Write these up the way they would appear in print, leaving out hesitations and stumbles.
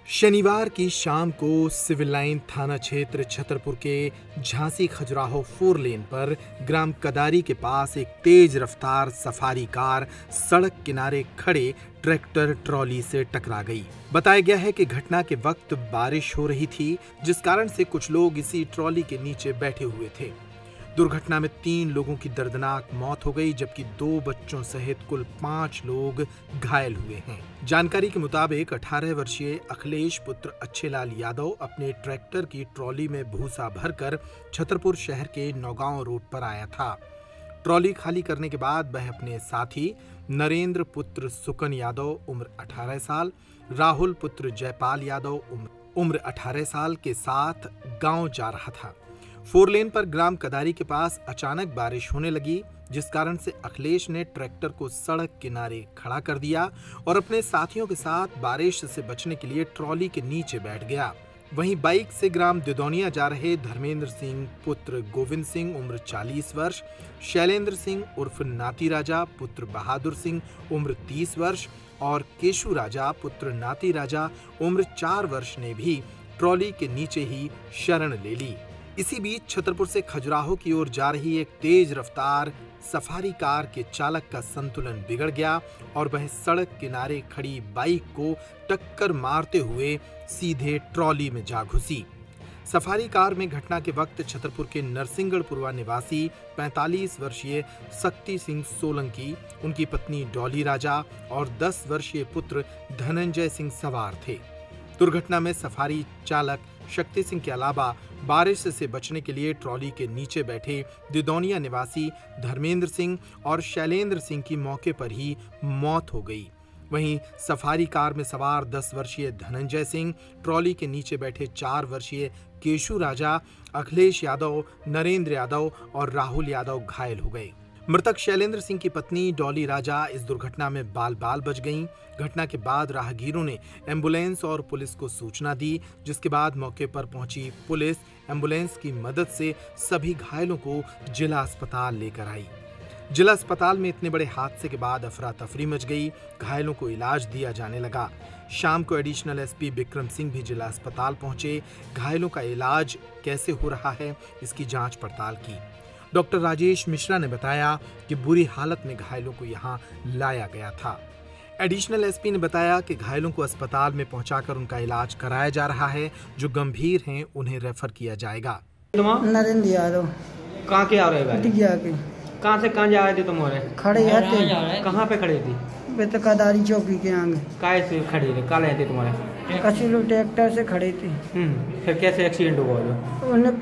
शनिवार की शाम को सिविल लाइन थाना क्षेत्र छतरपुर के झांसी खजुराहो 4 लेन पर ग्राम कदारी के पास एक तेज रफ्तार सफारी कार सड़क किनारे खड़े ट्रैक्टर ट्रॉली से टकरा गई। बताया गया है कि घटना के वक्त बारिश हो रही थी, जिस कारण से कुछ लोग इसी ट्रॉली के नीचे बैठे हुए थे। दुर्घटना में 3 लोगों की दर्दनाक मौत हो गई, जबकि 2 बच्चों सहित कुल 5 लोग घायल हुए हैं। जानकारी के मुताबिक 18 वर्षीय अखिलेश पुत्र अच्छेलाल यादव अपने ट्रैक्टर की ट्रॉली में भूसा भरकर छतरपुर शहर के नौगांव रोड पर आया था। ट्रॉली खाली करने के बाद वह अपने साथी नरेंद्र पुत्र सुकन यादव उम्र 18 साल, राहुल पुत्र जयपाल यादव उम्र 18 साल के साथ गांव जा रहा था। 4 लेन पर ग्राम कदारी के पास अचानक बारिश होने लगी, जिस कारण से अखिलेश ने ट्रैक्टर को सड़क किनारे खड़ा कर दिया और अपने साथियों के साथ बारिश से बचने के लिए ट्रॉली के नीचे बैठ गया। वहीं बाइक से ग्राम दिदौनिया जा रहे धर्मेंद्र सिंह पुत्र गोविंद सिंह उम्र 40 वर्ष, शैलेंद्र सिंह उर्फ नाती राजा पुत्र बहादुर सिंह उम्र 30 वर्ष और केशु राजा पुत्र नाती राजा उम्र 4 वर्ष ने भी ट्रॉली के नीचे ही शरण ले ली। इसी बीच छतरपुर से खजुराहो की ओर जा रही एक तेज रफ्तार सफारी कार के चालक का संतुलन बिगड़ गया और वह सड़क किनारे खड़ी बाइक को टक्कर मारते हुए सीधे ट्रॉली में जा घुसी। सफारी कार में घटना के वक्त छतरपुर के नरसिंहगढ़पुरवा निवासी 45 वर्षीय शक्ति सिंह सोलंकी, उनकी पत्नी डॉली राजा और 10 वर्षीय पुत्र धनंजय सिंह सवार थे। दुर्घटना में सफारी चालक शक्ति सिंह के अलावा बारिश से बचने के लिए ट्रॉली के नीचे बैठे दिदौनिया निवासी धर्मेंद्र सिंह और शैलेंद्र सिंह की मौके पर ही मौत हो गई। वहीं सफारी कार में सवार 10 वर्षीय धनंजय सिंह, ट्रॉली के नीचे बैठे 4 वर्षीय केशु राजा, अखिलेश यादव, नरेंद्र यादव और राहुल यादव घायल हो गए। मृतक शैलेंद्र सिंह की पत्नी डॉली राजा इस दुर्घटना में बाल बाल बच गईं। घटना के बाद राहगीरों ने एम्बुलेंस और पुलिस को सूचना दी, जिसके बाद मौके पर पहुंची पुलिस एम्बुलेंस की मदद से सभी घायलों को जिला अस्पताल लेकर आई। जिला अस्पताल में इतने बड़े हादसे के बाद अफरा तफरी मच गई। घायलों को इलाज दिया जाने लगा। शाम को एडिशनल एसपी विक्रम सिंह भी जिला अस्पताल पहुंचे। घायलों का इलाज कैसे हो रहा है, इसकी जांच पड़ताल की। डॉक्टर राजेश मिश्रा ने बताया कि बुरी हालत में घायलों को यहां लाया गया था। एडिशनल एसपी ने बताया कि घायलों को अस्पताल में पहुंचाकर उनका इलाज कराया जा रहा है। जो गंभीर हैं उन्हें रेफर किया जाएगा। नरेंद्र यादव कहाँ के आ रहे हैं? कहाँ से कहाँ जा रहे थे तुम? खड़े थे। कहाँ पे खड़े थे? तो कदारी चौकी के आगे। काय से खड़े थे? कहाँ रहे थे तुम्हारे? कसी लोग ट्रैक्टर से खड़े थे। फिर कैसे एक्सीडेंट हुआ? उन्हें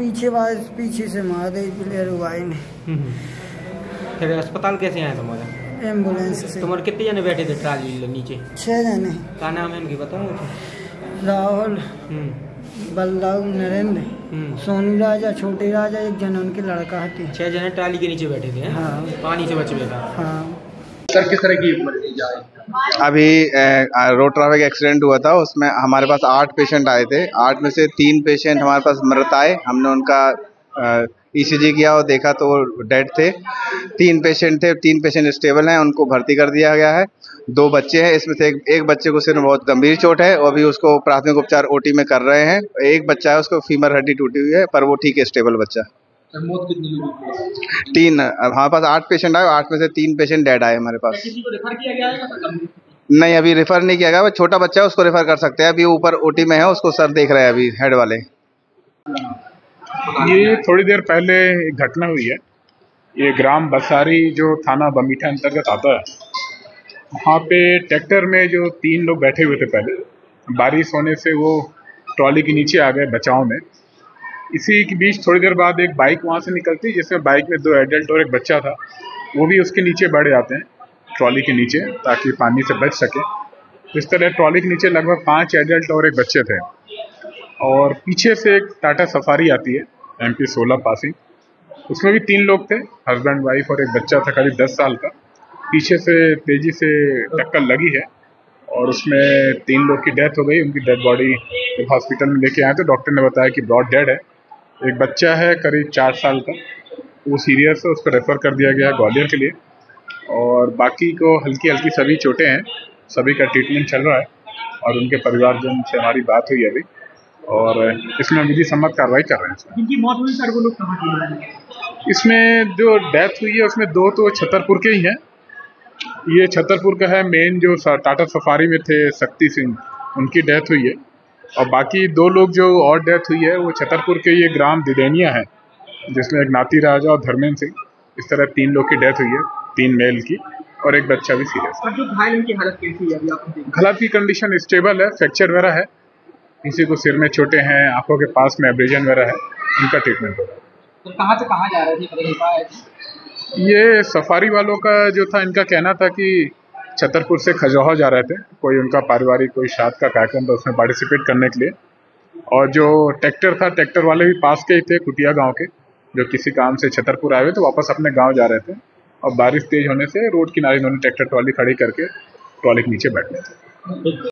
पीछे से मार दी भाई ने। फिर अस्पताल कैसे आए तुम्हारे? एम्बुलेंस से। तुम्हारे कितने जने बैठे थे ट्राली नीचे? 6 जने। क्या नाम है उनकी बताओ? राहुल, बलदाऊ, नरेंद्र, सोनू राजा, छोटे राजा, एक जन उनके लड़का थे। 6 जने ट्राली के नीचे बैठे थे। हाँ। पानी से बच गए था। हाँ। सर, किस तरह की अभी रोड ट्रैफिक एक्सीडेंट हुआ था, उसमें हमारे पास 8 पेशेंट आए थे। 8 में से 3 पेशेंट हमारे पास मृत आए। हमने उनका ईसीजी किया और देखा तो वो डेड थे। 3 पेशेंट थे, 3 पेशेंट स्टेबल हैं, उनको भर्ती कर दिया गया है। 2 बच्चे हैं, इसमें से एक बच्चे को सिर में बहुत गंभीर चोट है और अभी उसको प्राथमिक उपचार ओटी में कर रहे हैं। एक बच्चा है, उसको फीमर हड्डी टूटी हुई है, पर वो ठीक है, स्टेबल बच्चा। मौत कितनी हुई? 3। हमारे पास 8 पेशेंट आए, 8 में से 3 पेशेंट डेड आए हमारे पास। किसी को रेफर किया गया है? नहीं, अभी रेफर नहीं किया गया। वो छोटा बच्चा है, उसको रेफर कर सकते हैं। अभी ऊपर ओटी में है, उसको सर देख रहे हैं अभी हेड वाले। ये थोड़ी देर पहले एक घटना हुई है। ये ग्राम बसारी जो थाना बमीठा अंतर्गत आता है, वहाँ पे ट्रैक्टर में जो 3 लोग बैठे हुए थे, पहले बारिश होने से वो ट्रॉली के नीचे आ गए बचाव में। इसी के बीच थोड़ी देर बाद एक बाइक वहाँ से निकलती, जिसमें बाइक में 2 एडल्ट और एक बच्चा था। वो भी उसके नीचे बैठ जाते हैं, ट्रॉली के नीचे, ताकि पानी से बच सके। इस तरह ट्रॉली के नीचे लगभग 5 एडल्ट और एक बच्चे थे। और पीछे से एक टाटा सफारी आती है MP 16 पासिंग, उसमें भी 3 लोग थे, हस्बैंड वाइफ और एक बच्चा था करीब 10 साल का। पीछे से तेजी से टक्कर लगी है और उसमें 3 लोग की डेथ हो गई। उनकी डेड बॉडी जब हॉस्पिटल में लेके आए तो डॉक्टर ने बताया कि ब्रॉड डेड है। एक बच्चा है करीब 4 साल का, वो सीरियस है, उसको रेफर कर दिया गया ग्वालियर के लिए। और बाकी को हल्की हल्की सभी चोटें हैं, सभी का ट्रीटमेंट चल रहा है। और उनके परिवारजन से हमारी बात हुई अभी, और इसमें विधि सम्मत कार्रवाई कर रहे हैं। जिनकी मौत हुई सर वो लोग कहाँ के हैं? इसमें जो डेथ हुई है उसमें 2 तो छतरपुर के ही हैं। ये छतरपुर का है, मेन जो टाटा सफारी में थे शक्ति सिंह, उनकी डेथ हुई है। और बाकी 2 लोग जो और डेथ हुई है वो छतरपुर के ये ग्राम दिदेनिया है, जिसमें एक नाती राजा और धर्मेंद्र सिंह, इस तरह 3 लोग की डेथ हुई है, 3 मेल की, और एक बच्चा भी सीरियस है। और जो घायल उनकी हालत कैसी है अभी आपको? हालात की कंडीशन स्टेबल है, फ्रैक्चर वगैरह है, किसी को सिर में चोटें हैं, आंखों के पास में एब्रेजन वगैरह है, उनका ट्रीटमेंट हो रहा है। तो कहाँ से कहाँ जा रहे थे पता नहीं पाया? ये सफारी वालों का जो था, इनका कहना था कि छतरपुर से खजुराहो जा रहे थे, कोई उनका पारिवारिक कोई श्राद्ध का कार्यक्रम था, उसमें पार्टिसिपेट करने के लिए। और जो ट्रैक्टर था, ट्रैक्टर वाले भी पास के ही थे, कुटिया गांव के, जो किसी काम से छतरपुर आए हुए तो वापस अपने गांव जा रहे थे, और बारिश तेज होने से रोड किनारे इन्होंने ट्रैक्टर ट्रॉली खड़ी करके ट्रॉली के नीचे बैठ गए थे।